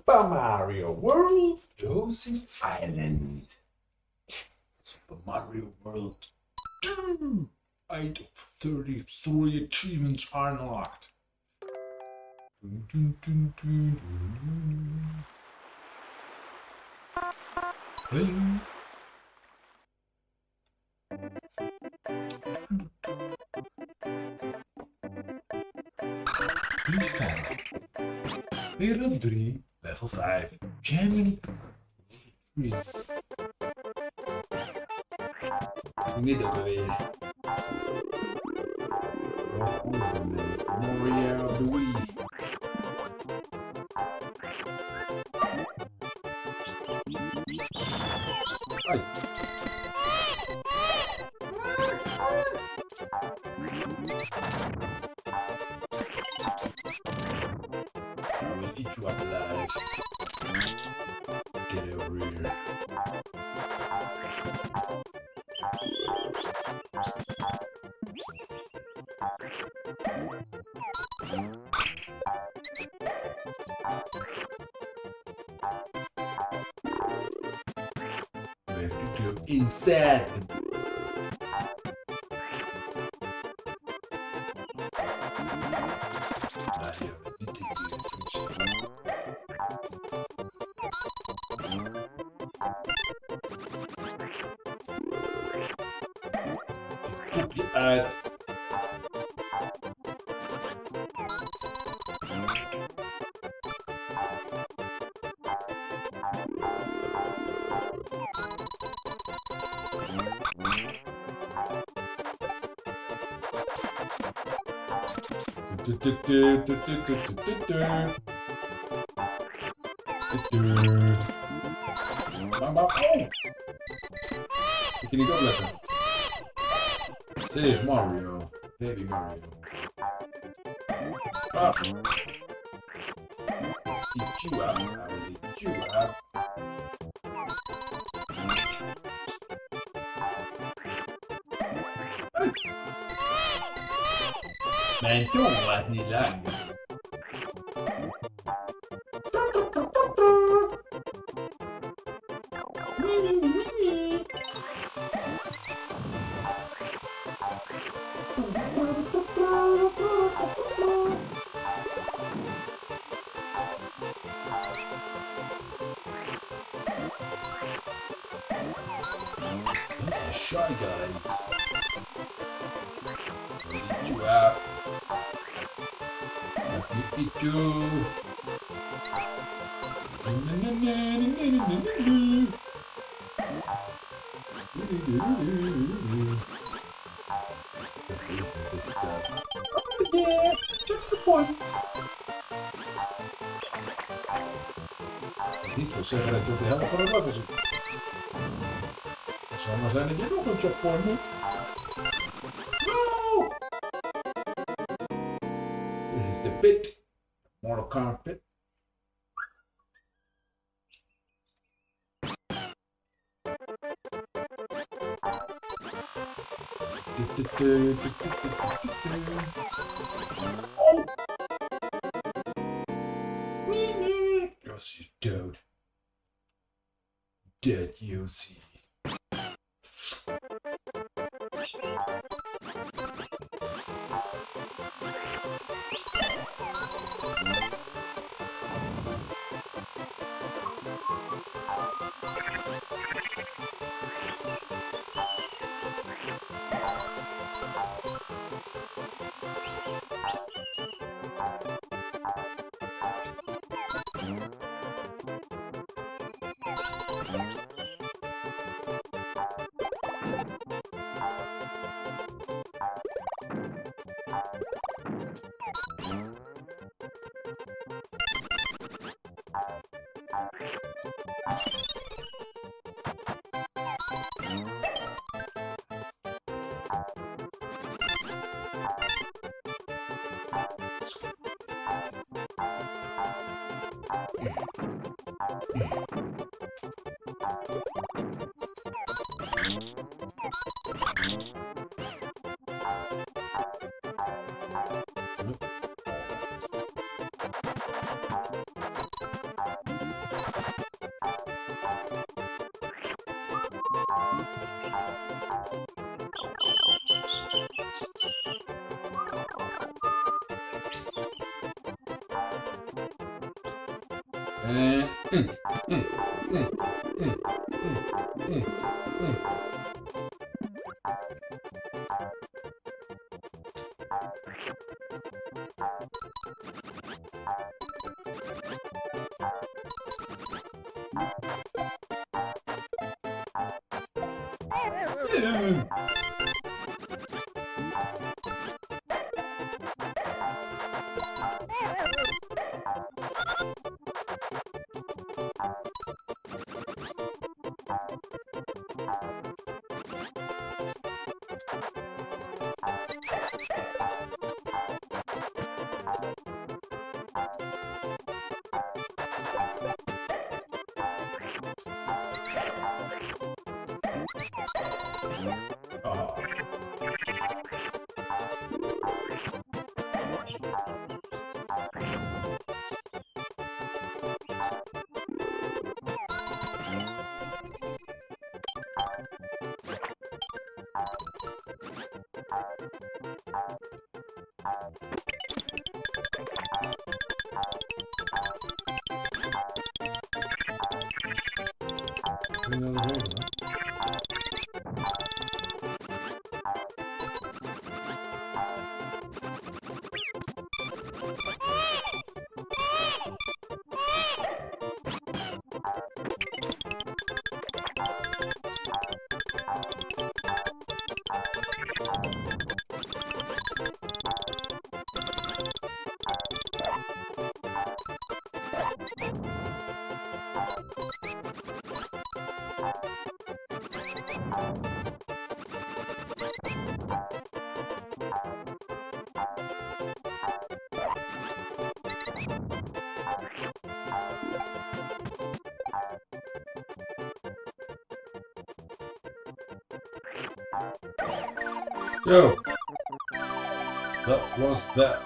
Super Mario World Yoshi's Island. Super Mario World 2. 8 of 33 achievements are unlocked. Dun, dun, dun, dun, dun, dun. Wereld 3, level 5. Germany. Quiz. Niet ook weer. Mario of the Wii. Ai. I will eat you up alive. Get over here. We have to go inside. Kopje uit. Ik kan niet opletten. Save Mario. Baby Mario. Ah. Eat you up. I will eat you up. Hey. Mijn tong laat niet lang. These are shy guys. I'll eat you out. Let me eat you. Yeah, just the point. Niet wil zeggen dat je op de helft van het level zit. Het zou maar zijn dat je nog een checkpoint moet. No! This is the pit. Mortal Kombat pit. Oh! Yoshi dood. Dead Yoshi. Zo, dat was dat.